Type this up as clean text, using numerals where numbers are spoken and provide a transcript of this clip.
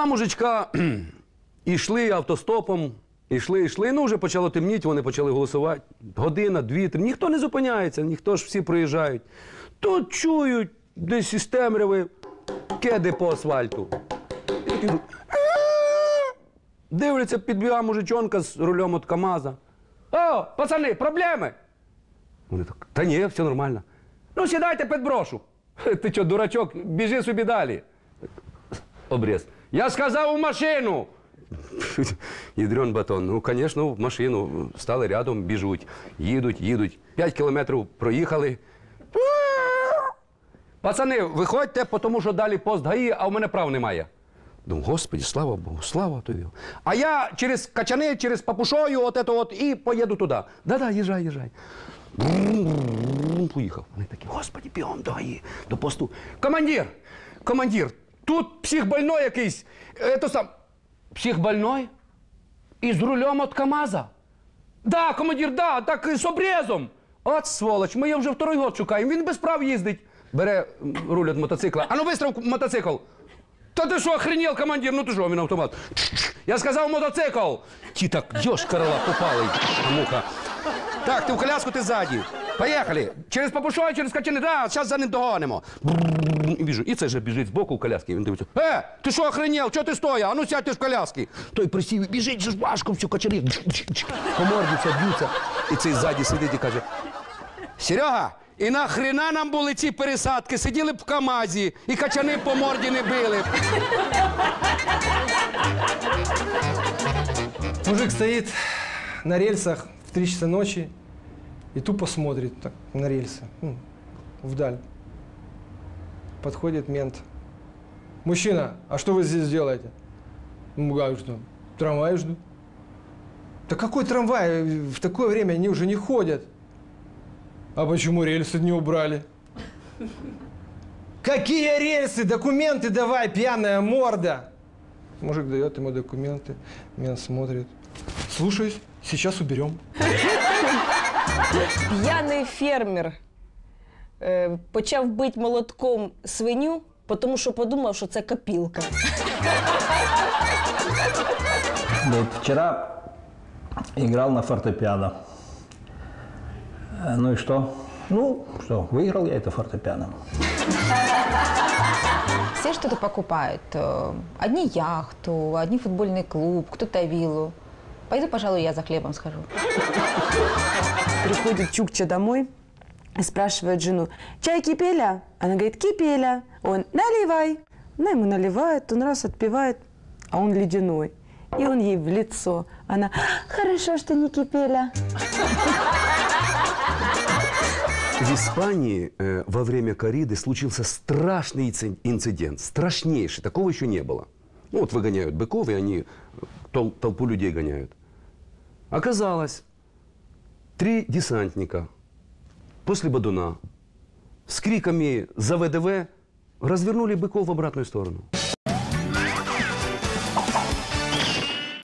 Два мужичка йшли автостопом, йшли, ну вже почало темніти, вони почали голосувати. Година, дві, три, ніхто не зупиняється, ніхто ж всі проїжджають. Тут чують десь із темряви кеди по асфальту. Дивляться, підбігає мужичонка з рулем від КамАЗа. О, пацани, проблеми? Вони так, та ні, все нормально. Ну, сідайте, підброшу. Ти що, дурачок, біжи собі далі. Обрез. Я сказав, у машину. Ядрен батон. Ну, звісно, в машину. Стали рядом, біжуть. Їдуть. 5 кілометрів проїхали. Пацани, виходьте, тому що далі пост ГАІ, а у мене прав немає. Думаю, Господи, слава Богу, слава тобі. А я через Качани, через Папушою, і поїду туди. Да-да, їжджай. Поїхав. Вони такі, Господи, бігом до ГАІ, до посту. Командир, тут психбольной якийсь, психбольной? І з рулем від КамАЗа? Да, командир, да, так з обрезом. От сволоч, ми його вже второй год шукаємо, він без прав їздить. Бере руль від мотоцикла. А ну быстро мотоцикл. Та ти що, охренел, командир, ну ти що, він автомат. Я сказав мотоцикл. Ті так, йошкарова, попали, муха. Так, ти в коляску, ти ззаді. Поїхали. Через Папушой, через Качани, да, зараз за ним догонимо. І біжу. І це же біжить збоку в коляски. Він дивиться, ти що, охренел, чого ти стояв? А ну сядь ти ж в коляски. Той присів, біжить же ж важко, все, Качани. Помордяться, б'ються. І цей ззаді сидить і каже, Серега, і нахрена нам були ці пересадки? Сиділи б в КамАЗі, і Качани по морді не били. Мужик стоит на рельсах в 3 часа ночи и тупо смотрит так на рельсы, вдаль. Подходит мент. Мужчина, а что вы здесь делаете? Говорю, что трамвай жду. Да какой трамвай? В такое время они уже не ходят. А почему рельсы не убрали? Какие рельсы? Документы давай, пьяная морда! Мужик дает ему документы, мент смотрит. Слушаюсь, сейчас уберем. П'яний фермер почав бити молотком свиню, тому що подумав, що це копілка. Вчера играл на фортепиано. Ну и что? Ну, что, выиграл я это фортепиано. Все что-то покупают. Одни яхту, одни футбольный клуб, кто-то виллу. Пойду, пожалуй, я за хлебом схожу. Приходит Чукча домой и спрашивает жену, чай кипеля? Она говорит, кипеля. Он, наливай. Она ему наливает, он раз отпивает, а он ледяной. И он ей в лицо. Она, хорошо, что не кипеля. В Испании во время корриды случился страшный инцидент, страшнейший, такого еще не было. Ну вот выгоняют быков, и они толпу людей гоняют. Оказалось, 3 десантника после Бадуна с криками «За ВДВ» развернули быков в обратную сторону.